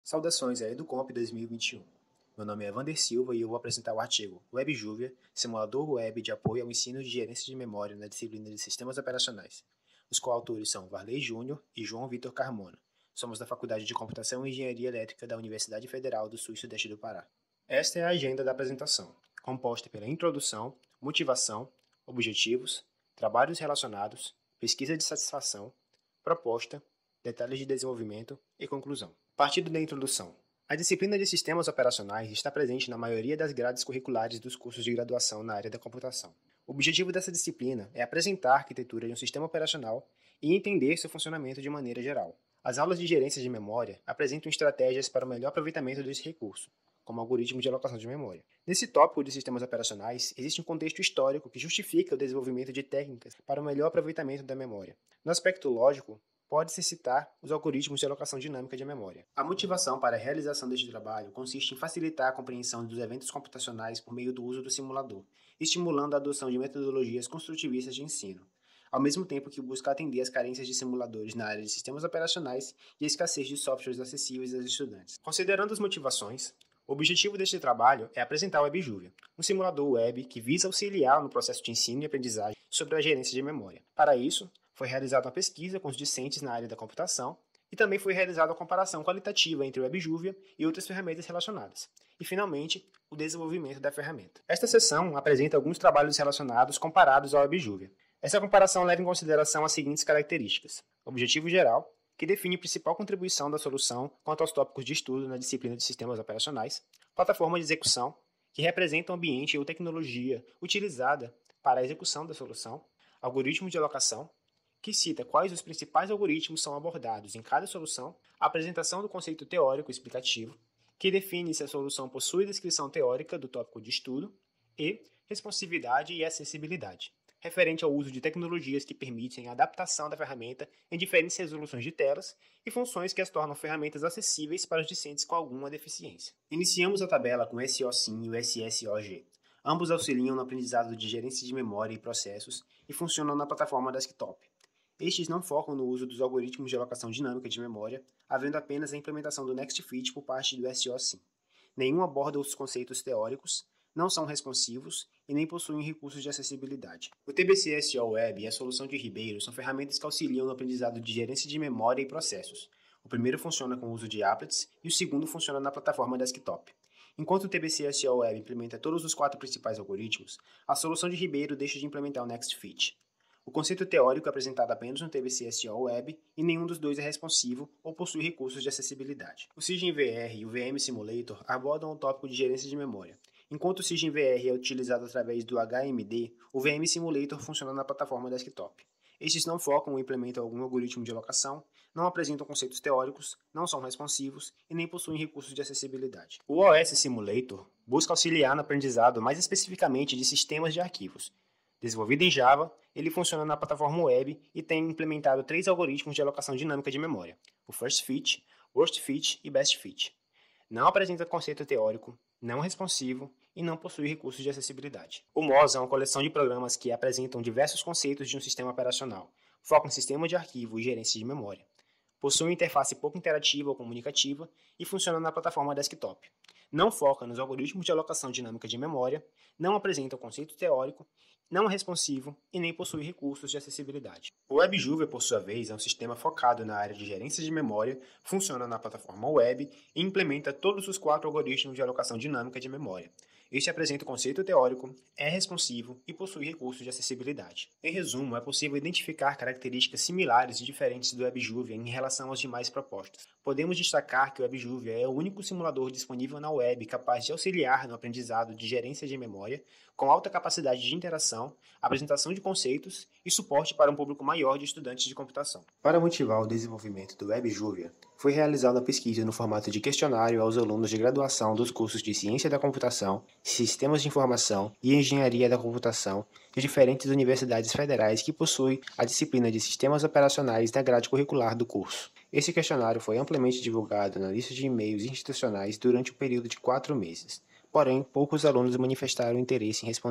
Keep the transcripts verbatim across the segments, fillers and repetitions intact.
Saudações a EduComp dois mil e vinte e um. Meu nome é Evander Silva e eu vou apresentar o artigo WebJuvia, simulador web de apoio ao ensino de gerência de memória na disciplina de Sistemas Operacionais. Os coautores são Varley Júnior e João Vitor Carmona. Somos da Faculdade de Computação e Engenharia Elétrica da Universidade Federal do Sul e Sudeste do Pará. Esta é a agenda da apresentação, composta pela introdução, motivação, objetivos, trabalhos relacionados, pesquisa de satisfação, proposta, detalhes de desenvolvimento e conclusão. Partindo da introdução. A disciplina de Sistemas Operacionais está presente na maioria das grades curriculares dos cursos de graduação na área da computação. O objetivo dessa disciplina é apresentar a arquitetura de um sistema operacional e entender seu funcionamento de maneira geral. As aulas de gerência de memória apresentam estratégias para o melhor aproveitamento desse recurso, como algoritmos de alocação de memória. Nesse tópico de sistemas operacionais, existe um contexto histórico que justifica o desenvolvimento de técnicas para o melhor aproveitamento da memória. No aspecto lógico, pode-se citar os algoritmos de alocação dinâmica de memória. A motivação para a realização deste trabalho consiste em facilitar a compreensão dos eventos computacionais por meio do uso do simulador, estimulando a adoção de metodologias construtivistas de ensino, ao mesmo tempo que busca atender às carências de simuladores na área de sistemas operacionais e a escassez de softwares acessíveis aos estudantes. Considerando as motivações, o objetivo deste trabalho é apresentar o WebJuvia, um simulador web que visa auxiliar no processo de ensino e aprendizagem sobre a gerência de memória. Para isso, foi realizada uma pesquisa com os discentes na área da computação e também foi realizada uma comparação qualitativa entre o WebJuvia e outras ferramentas relacionadas. E, finalmente, o desenvolvimento da ferramenta. Esta seção apresenta alguns trabalhos relacionados comparados ao WebJuvia. Essa comparação leva em consideração as seguintes características. Objetivo geral, que define a principal contribuição da solução quanto aos tópicos de estudo na disciplina de sistemas operacionais. Plataforma de execução, que representa o ambiente ou tecnologia utilizada para a execução da solução. Algoritmo de alocação, que cita quais os principais algoritmos são abordados em cada solução, a apresentação do conceito teórico explicativo, que define se a solução possui descrição teórica do tópico de estudo, e responsividade e acessibilidade, referente ao uso de tecnologias que permitem a adaptação da ferramenta em diferentes resoluções de telas e funções que as tornam ferramentas acessíveis para os discentes com alguma deficiência. Iniciamos a tabela com o S O SIM e o S S O G. Ambos auxiliam no aprendizado de gerência de memória e processos e funcionam na plataforma desktop. Estes não focam no uso dos algoritmos de alocação dinâmica de memória, havendo apenas a implementação do NextFit por parte do S O SIM. Nenhum aborda os conceitos teóricos, não são responsivos e nem possuem recursos de acessibilidade. O T B C S O Web e a solução de Ribeiro são ferramentas que auxiliam no aprendizado de gerência de memória e processos. O primeiro funciona com o uso de applets e o segundo funciona na plataforma desktop. Enquanto o T B C S O Web implementa todos os quatro principais algoritmos, a solução de Ribeiro deixa de implementar o NextFit. O conceito teórico é apresentado apenas no T B C S O Web e nenhum dos dois é responsivo ou possui recursos de acessibilidade. O SysGenVR e o V M Simulator abordam o tópico de gerência de memória. Enquanto o SysGenVR é utilizado através do H M D, o V M Simulator funciona na plataforma desktop. Estes não focam ou implementam algum algoritmo de alocação, não apresentam conceitos teóricos, não são responsivos e nem possuem recursos de acessibilidade. O O S Simulator busca auxiliar no aprendizado mais especificamente de sistemas de arquivos. Desenvolvido em Java, ele funciona na plataforma web e tem implementado três algoritmos de alocação dinâmica de memória, o First Fit, Worst Fit e Best Fit. Não apresenta conceito teórico, não é responsivo e não possui recursos de acessibilidade. O M O S é uma coleção de programas que apresentam diversos conceitos de um sistema operacional, foca em sistema de arquivo e gerência de memória. Possui uma interface pouco interativa ou comunicativa e funciona na plataforma desktop. Não foca nos algoritmos de alocação dinâmica de memória, não apresenta o conceito teórico, não é responsivo e nem possui recursos de acessibilidade. O WebJuvia, por sua vez, é um sistema focado na área de gerência de memória, funciona na plataforma web e implementa todos os quatro algoritmos de alocação dinâmica de memória. Este apresenta o conceito teórico, é responsivo e possui recursos de acessibilidade. Em resumo, é possível identificar características similares e diferentes do WebJuvia em relação aos demais propostas. Podemos destacar que o WebJuvia é o único simulador disponível na web capaz de auxiliar no aprendizado de gerência de memória, com alta capacidade de interação, apresentação de conceitos e suporte para um público maior de estudantes de computação. Para motivar o desenvolvimento do WebJuvia, foi realizada uma pesquisa no formato de questionário aos alunos de graduação dos cursos de Ciência da Computação, Sistemas de Informação e Engenharia da Computação de diferentes universidades federais que possuem a disciplina de Sistemas Operacionais na grade curricular do curso. Esse questionário foi amplamente divulgado na lista de e-mails institucionais durante o período de quatro meses. Porém, poucos alunos manifestaram interesse em respondê-lo.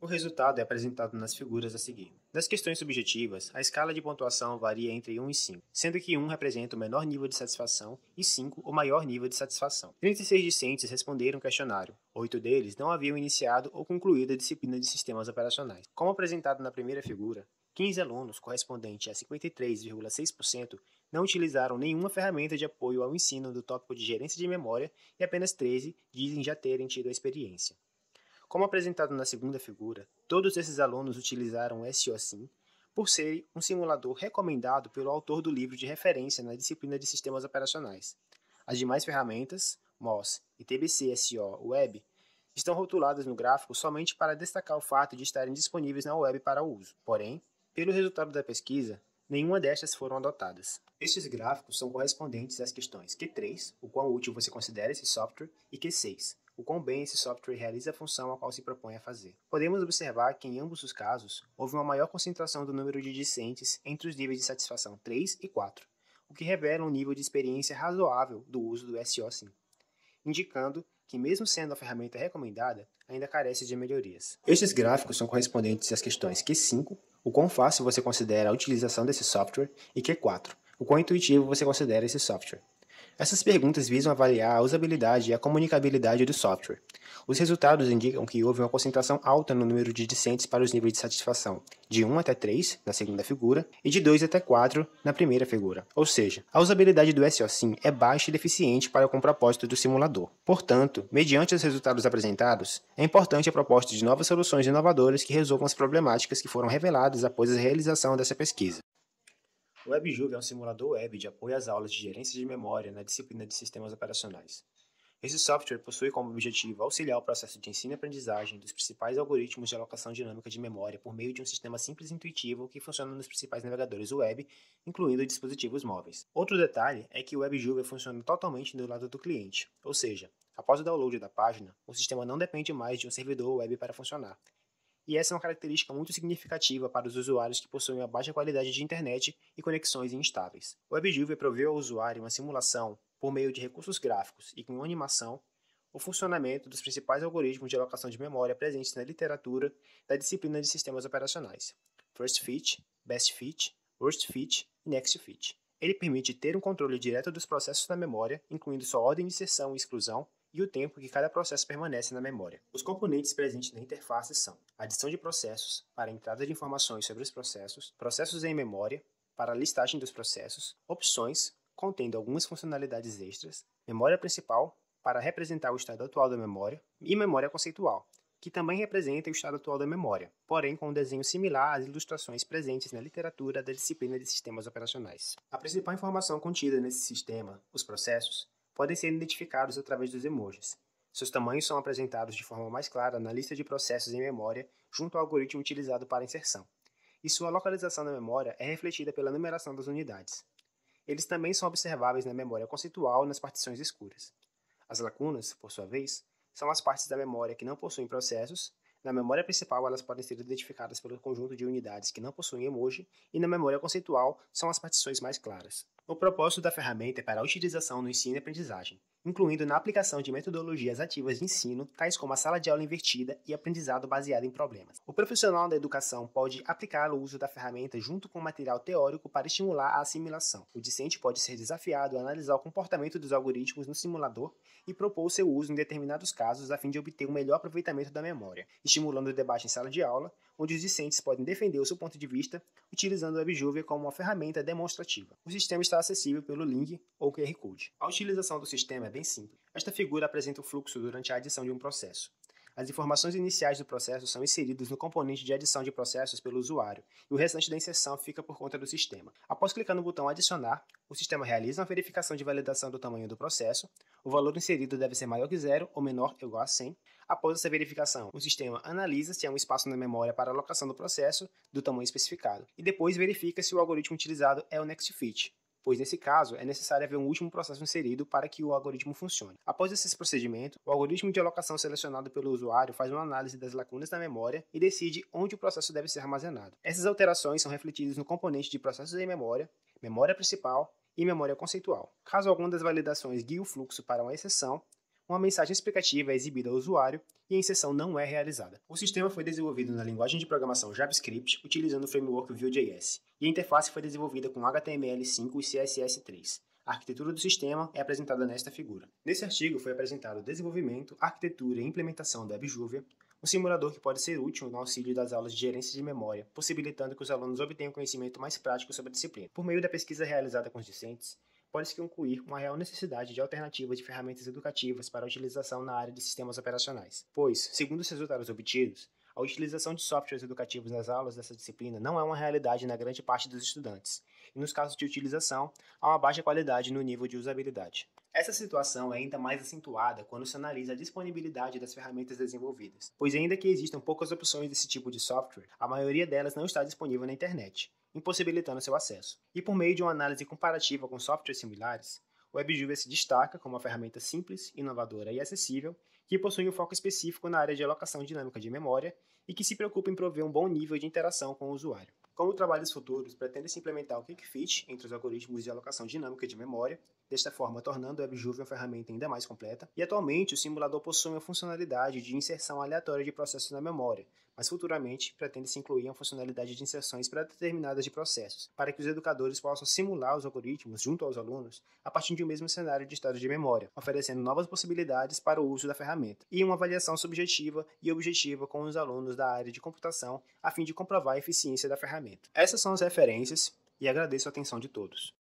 O resultado é apresentado nas figuras a seguir. Das questões subjetivas, a escala de pontuação varia entre um e cinco, sendo que um representa o menor nível de satisfação e cinco o maior nível de satisfação. trinta e seis discentes responderam o questionário. Oito deles não haviam iniciado ou concluído a disciplina de sistemas operacionais. Como apresentado na primeira figura, quinze alunos, correspondente a cinquenta e três vírgula seis por cento, não utilizaram nenhuma ferramenta de apoio ao ensino do tópico de gerência de memória e apenas treze dizem já terem tido a experiência. Como apresentado na segunda figura, todos esses alunos utilizaram o S O SIM por ser um simulador recomendado pelo autor do livro de referência na disciplina de sistemas operacionais. As demais ferramentas, M O S e T B C S O Web, estão rotuladas no gráfico somente para destacar o fato de estarem disponíveis na web para uso. Porém, pelo resultado da pesquisa, nenhuma destas foram adotadas. Estes gráficos são correspondentes às questões Q três, o quão útil você considera esse software, e Q seis, o quão bem esse software realiza a função a qual se propõe a fazer. Podemos observar que, em ambos os casos, houve uma maior concentração do número de discentes entre os níveis de satisfação três e quatro, o que revela um nível de experiência razoável do uso do S O SIM, indicando que, mesmo sendo a ferramenta recomendada, ainda carece de melhorias. Estes gráficos são correspondentes às questões Q cinco, o quão fácil você considera a utilização desse software, e Q quatro, o quão intuitivo você considera esse software. Essas perguntas visam avaliar a usabilidade e a comunicabilidade do software. Os resultados indicam que houve uma concentração alta no número de discentes para os níveis de satisfação, de um até três, na segunda figura, e de dois até quatro, na primeira figura. Ou seja, a usabilidade do S O SIM é baixa e deficiente para com o propósito do simulador. Portanto, mediante os resultados apresentados, é importante a proposta de novas soluções inovadoras que resolvam as problemáticas que foram reveladas após a realização dessa pesquisa. O WebJuve é um simulador web de apoio às aulas de gerência de memória na disciplina de sistemas operacionais. Esse software possui como objetivo auxiliar o processo de ensino e aprendizagem dos principais algoritmos de alocação dinâmica de memória por meio de um sistema simples e intuitivo que funciona nos principais navegadores web, incluindo dispositivos móveis. Outro detalhe é que o WebJuve funciona totalmente do lado do cliente, ou seja, após o download da página, o sistema não depende mais de um servidor web para funcionar. E essa é uma característica muito significativa para os usuários que possuem uma baixa qualidade de internet e conexões instáveis. O WebJuve proveu ao usuário uma simulação, por meio de recursos gráficos e com animação, o funcionamento dos principais algoritmos de alocação de memória presentes na literatura da disciplina de sistemas operacionais: First Fit, Best Fit, Worst Fit e Next Fit. Ele permite ter um controle direto dos processos da memória, incluindo sua ordem de inserção e exclusão, e o tempo que cada processo permanece na memória. Os componentes presentes na interface são adição de processos, para a entrada de informações sobre os processos, processos em memória, para a listagem dos processos, opções, contendo algumas funcionalidades extras, memória principal, para representar o estado atual da memória, e memória conceitual, que também representa o estado atual da memória, porém com um desenho similar às ilustrações presentes na literatura da disciplina de sistemas operacionais. A principal informação contida nesse sistema, os processos, podem ser identificados através dos emojis. Seus tamanhos são apresentados de forma mais clara na lista de processos em memória junto ao algoritmo utilizado para a inserção, e sua localização na memória é refletida pela numeração das unidades. Eles também são observáveis na memória conceitual nas partições escuras. As lacunas, por sua vez, são as partes da memória que não possuem processos. Na memória principal, elas podem ser identificadas pelo conjunto de unidades que não possuem emoji, e na memória conceitual são as partições mais claras. O propósito da ferramenta é para a utilização no ensino e aprendizagem, incluindo na aplicação de metodologias ativas de ensino, tais como a sala de aula invertida e aprendizado baseado em problemas. O profissional da educação pode aplicar o uso da ferramenta junto com material teórico para estimular a assimilação. O discente pode ser desafiado a analisar o comportamento dos algoritmos no simulador e propor o seu uso em determinados casos a fim de obter um melhor aproveitamento da memória, estimulando o debate em sala de aula, onde os discentes podem defender o seu ponto de vista utilizando o WebJuve como uma ferramenta demonstrativa. O sistema está acessível pelo link ou Q R Code. A utilização do sistema é bem simples. Esta figura apresenta o fluxo durante a adição de um processo. As informações iniciais do processo são inseridas no componente de adição de processos pelo usuário, e o restante da inserção fica por conta do sistema. Após clicar no botão Adicionar, o sistema realiza uma verificação de validação do tamanho do processo. O valor inserido deve ser maior que zero ou menor ou igual a cem. Após essa verificação, o sistema analisa se há um espaço na memória para a alocação do processo do tamanho especificado, e depois verifica se o algoritmo utilizado é o Next Fit, pois nesse caso é necessário haver um último processo inserido para que o algoritmo funcione. Após esse procedimento, o algoritmo de alocação selecionado pelo usuário faz uma análise das lacunas da memória e decide onde o processo deve ser armazenado. Essas alterações são refletidas no componente de processos em memória, memória principal e memória conceitual. Caso alguma das validações guie o fluxo para uma exceção, Uma mensagem explicativa é exibida ao usuário e a inserção não é realizada. O sistema foi desenvolvido na linguagem de programação JavaScript, utilizando o framework Vue.js, e a interface foi desenvolvida com H T M L cinco e C S S três. A arquitetura do sistema é apresentada nesta figura. Nesse artigo foi apresentado o desenvolvimento, arquitetura e implementação do WebJuvia, um simulador que pode ser útil no auxílio das aulas de gerência de memória, possibilitando que os alunos obtenham conhecimento mais prático sobre a disciplina. Por meio da pesquisa realizada com os discentes, pode-se concluir uma real necessidade de alternativas de ferramentas educativas para a utilização na área de sistemas operacionais, pois, segundo os resultados obtidos, a utilização de softwares educativos nas aulas dessa disciplina não é uma realidade na grande parte dos estudantes, e nos casos de utilização, há uma baixa qualidade no nível de usabilidade. Essa situação é ainda mais acentuada quando se analisa a disponibilidade das ferramentas desenvolvidas, pois ainda que existam poucas opções desse tipo de software, a maioria delas não está disponível na internet, impossibilitando seu acesso. E por meio de uma análise comparativa com softwares similares, o WebJuvia se destaca como uma ferramenta simples, inovadora e acessível, que possui um foco específico na área de alocação dinâmica de memória e que se preocupa em prover um bom nível de interação com o usuário. Como trabalhos futuros, pretende-se implementar o Quick Fit entre os algoritmos de alocação dinâmica de memória, desta forma tornando o WebJuvia uma ferramenta ainda mais completa, e atualmente o simulador possui uma funcionalidade de inserção aleatória de processos na memória, mas futuramente pretende-se incluir uma funcionalidade de inserções pré-determinadas de processos, para que os educadores possam simular os algoritmos junto aos alunos a partir de um mesmo cenário de estado de memória, oferecendo novas possibilidades para o uso da ferramenta, e uma avaliação subjetiva e objetiva com os alunos da área de computação, a fim de comprovar a eficiência da ferramenta. Essas são as referências e agradeço a atenção de todos.